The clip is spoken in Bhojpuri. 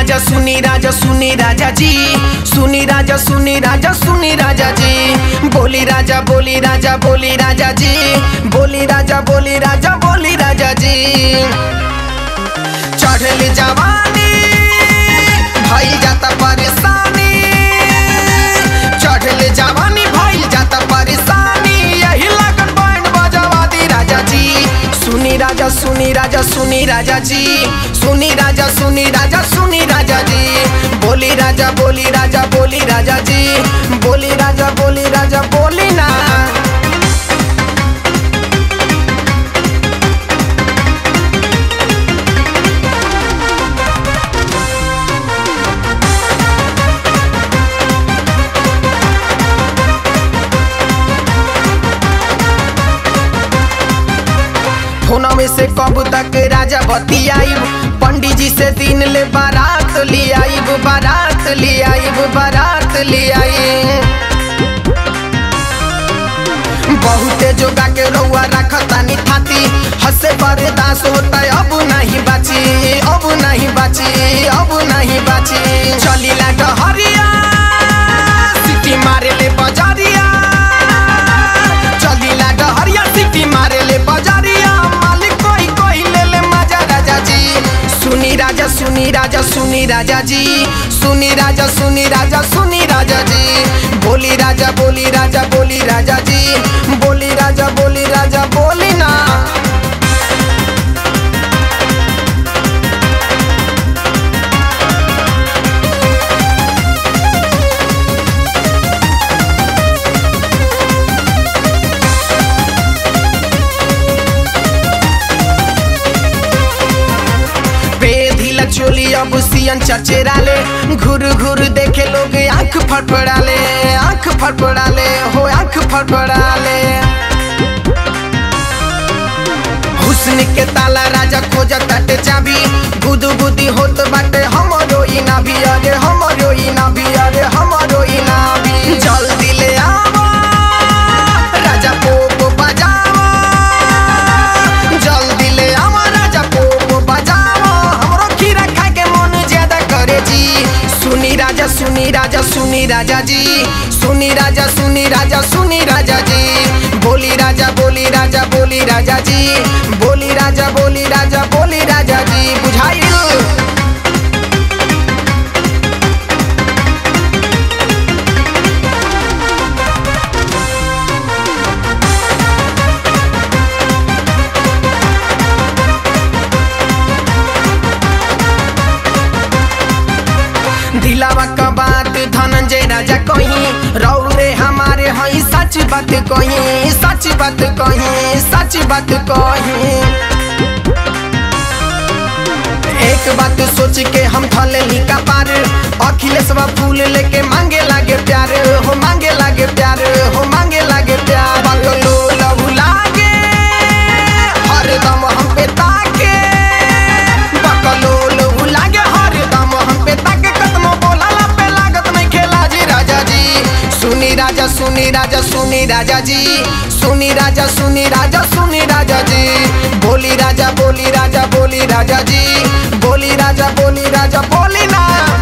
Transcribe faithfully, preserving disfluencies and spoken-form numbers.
राजा सुनी राजा सुनी राजा जी, सुनी राजा सुनी राजा सुनी राजा जी, बोली राजा बोली राजा बोली राजा जी, बोली राजा बोली राजा बोली राजा जी। चढ़ल जवानी भइल जाता परेशानी, चढ़ल जवानी भइल जाता परेशानी, यही लगन बैंड बजवा दी राजा जी। सुनी राजा सुनी राजा सुनी राजा जी, सुनी राजा सुनी राजा सुनी राजा जी, बोली राजा बोली राजा बोली राजा जी, बोली राजा बोली राजा बोली ना। फोना में से कब तक राजा बतियाइब, पंडित जी से दिन ले बारात ले आइब, बारात ले आइब, बारात ले आइब। बहुते जोगा के रउआ रखतानी थाती, हंसे बर्दाश्त होता अब नहीं बाची, अब नहीं बाची, अब नहीं बाची। चलीला डहरिया सिटी मारे ले बजारिया, चलीला डहरिया सिटी मारे ले बजारिया, सुनी राजा सुनी राजा सुनी राजा जी, सुनी राजा सुनी राजा सुनी राजा जी, बोली राजा बोली राजा बोली राजा जी, बोली राजा बोली राजा बोली ना। चोली अब सियन चचेराले, घुर घुर देखे लोग आँख फड़फड़ाले, आँख फड़फड़ाले हो आँख फड़फड़ाले। हुस्न के ताला राजा खोजत ताटे चाबी, गुदू गुदी होत बाटे हमरो ई ना भी, अरे हमरो ई ना भी, अरे हमरो ई ना भी। जल्दी ले आवा राजा पोप बजावा, जल्दी ले आवा राजा पोप बजावा, सुनी राजा सुनी राजा सुनी राजा जी, सुनी राजा सुनी राजा सुनी राजा जी, बोली राजा बोली राजा बोली राजा जी, बोली राजा बोली राजा बोली राजा जी। बुझाइल दिलावा का बात धनंजय राजा कहीं, रौरे हमारे हई सच बात कहीं, सच बात कहीं, सच बात कहीं। एक बात सोच के हम थले लिखा पार, अखिलेशवा फूल लेके मांगे लागे प्यार, हो मांगे लागे प्यार, हो मांगे लागे प्यार। बकलो लहू लागे हरदम हम पे ताके, बकलो लहू लागे हरदम हम पे ताके, सुनी राजा सुनी राजा सुनी राजा जी, सुनी राजा सुनी राजा सुनी राजा जी, बोली राजा बोली राजा बोली राजा जी, बोली राजा बोली राजा बोली ना।